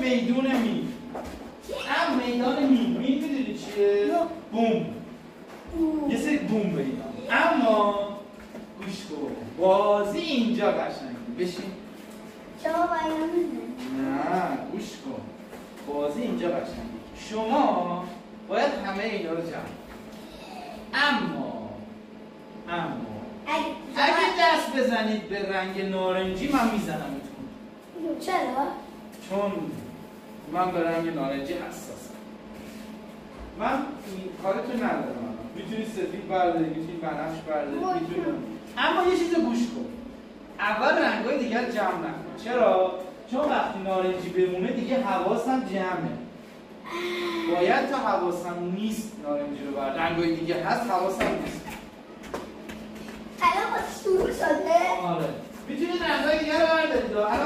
میدون مین. میدان مین میدونی چیه؟ بوم. یه سری بوم بگیم. اما گوش کن بازی اینجا قشنگه. بشین. شما باید نه گوش کن بازی اینجا قشنگه. شما باید همه اینا رو جمع. اما اگه دست بزنید به رنگ نارنجی من میزنمتون. چرا؟ چون من به رنگ نارنجی حساسم. من این کارتو ندارم. میتونی سفید برداری، میتونی بنفش برداری، میتونی. اما یه چیز گوش کن. اول رنگای دیگر جمع نکن. چرا؟ چون وقتی نارنجی بمونه دیگه حواسم جمعه. باید تا حواسم نیست نارنجی رو بردارم. رنگای دیگه هست حواسم نیست. الان خودش دور شده؟ آره. میتونید رنگای دیگر رو بردارید. الان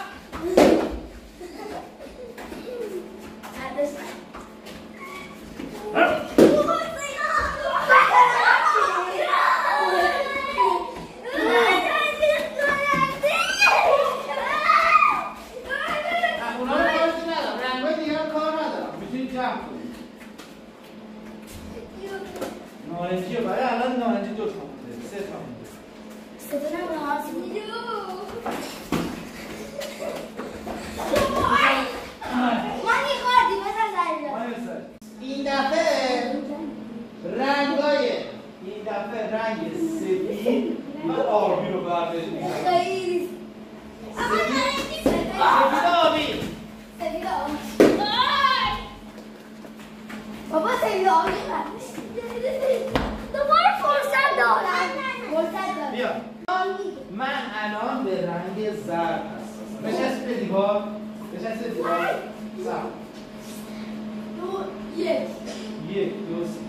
نارنجی رو برای الان نارنجی 2 تا مونده 3 تا مونده. 3 تا نمونه ما میخوردیم مثلا این دفعه رنگ سفید و آبی رو بردارید میزنم. سفید آبی. بابا سفید آبی دوباره فرصت دارم. بیا من الان به رنگ زرد حساسم. بچسب به دیوار. زرد 2 1 1 2 3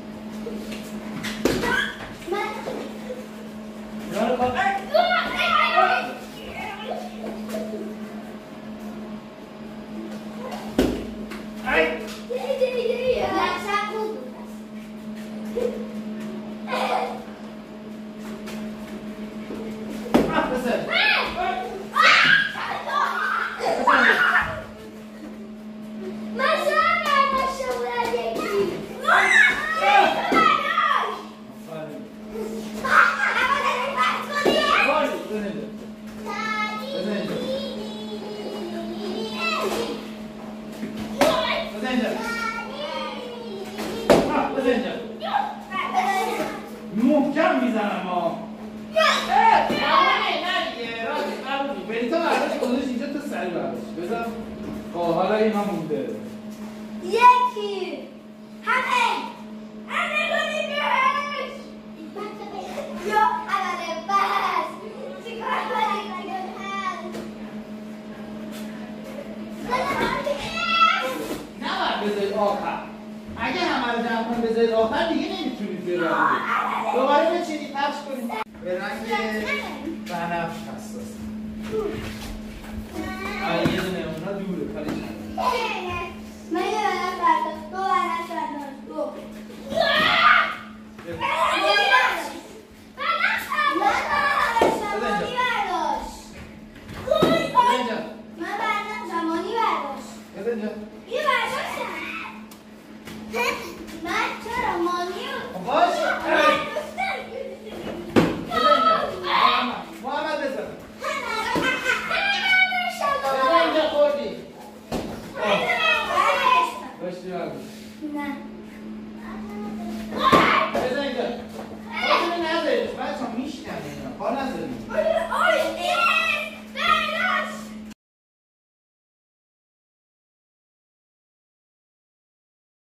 من اینا رو کن. محکم میزنم ها. بریتا برداشت گذاشت اینجا تو سری برداشت. بذار حالا اینا مونده. یکی همه کنیدش یا عمله بس چیکار کنیم اگر نباید بذارید آخر. اگه همه رو جمع کنید بذارید آخر دیگه نمیتونید ببرید. دوباره بچینید پخش کنید. به رنگ بنفش حساس. یه دونه اونا دوره کاریش نداره. من یه بنفش برداشت 2 بنفش برداشت 2 من چرا مانی رو باشه محمد بزن اینجا خوردی باشتی نه بزن اینجا بازی نذارید بچه ها میشکنه اینا پا نذارید